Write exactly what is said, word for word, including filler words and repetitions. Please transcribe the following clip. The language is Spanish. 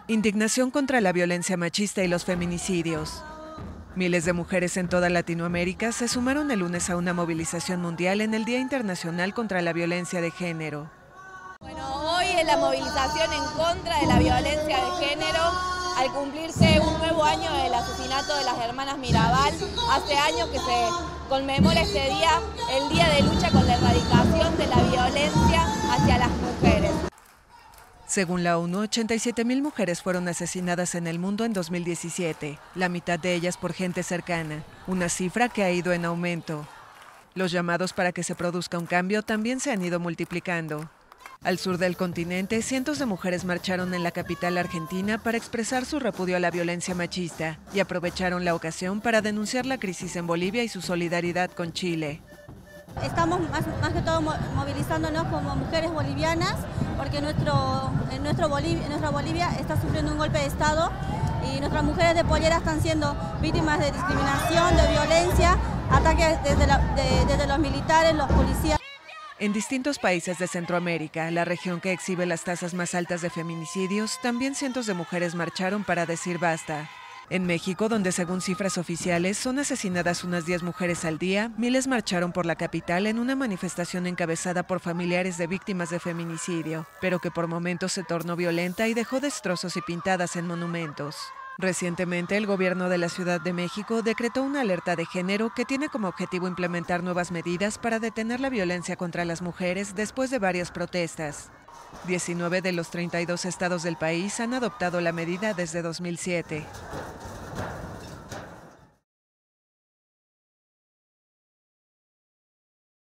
Indignación contra la violencia machista y los feminicidios. Miles de mujeres en toda Latinoamérica se sumaron el lunes a una movilización mundial en el Día Internacional contra la Violencia de Género. Bueno, hoy es la movilización en contra de la violencia de género al cumplirse un nuevo año del asesinato de las hermanas Mirabal. Hace años que se conmemora este día, el Día de Lucha con la Erradicación de la Violencia hacia las mujeres. Según la ONU, ochenta y siete mil mujeres fueron asesinadas en el mundo en dos mil diecisiete, la mitad de ellas por gente cercana, una cifra que ha ido en aumento. Los llamados para que se produzca un cambio también se han ido multiplicando. Al sur del continente, cientos de mujeres marcharon en la capital argentina para expresar su repudio a la violencia machista y aprovecharon la ocasión para denunciar la crisis en Bolivia y su solidaridad con Chile. Estamos más, más que todo movilizándonos como mujeres bolivianas porque nuestro, en, nuestro Bolivia, en nuestra Bolivia está sufriendo un golpe de Estado y nuestras mujeres de pollera están siendo víctimas de discriminación, de violencia, ataques desde, la, de, desde los militares, los policías. En distintos países de Centroamérica, la región que exhibe las tasas más altas de feminicidios, también cientos de mujeres marcharon para decir basta. En México, donde según cifras oficiales son asesinadas unas diez mujeres al día, miles marcharon por la capital en una manifestación encabezada por familiares de víctimas de feminicidio, pero que por momentos se tornó violenta y dejó destrozos y pintadas en monumentos. Recientemente, el gobierno de la Ciudad de México decretó una alerta de género que tiene como objetivo implementar nuevas medidas para detener la violencia contra las mujeres después de varias protestas. diecinueve de los treinta y dos estados del país han adoptado la medida desde dos mil siete.